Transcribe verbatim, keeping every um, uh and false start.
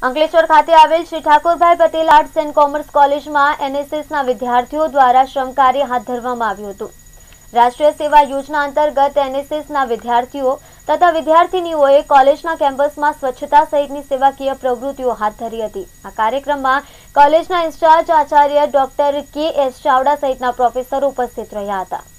અંકલેશ્વર ખાતે આવેલ Shri Thakorbhai Patel arts and commerce કોલેજમાં એનએસએસના વિદ્યાર્થીઓ દ્વારા શ્રમ કાર્ય હાથ ધરવામાં આવ્યું હતું। રાષ્ટ્રીય સેવા યોજના અંતર્ગત એનએસએસના વિદ્યાર્થીઓ તથા વિદ્યાર્થીનીઓએ કોલેજના કેમ્પસમાં સ્વચ્છતા સહિતની સેવાકીય પ્રવૃત્તિઓ હાથ ધરી હતી। આ કાર્યક્રમમાં કોલેજના ઇન્ચાર્જ આચાર્ય ડોક્ટર કે એસ ચાવડા સહિતના પ્રોફેસરો ઉપસ્થિત રહ્યા હતા।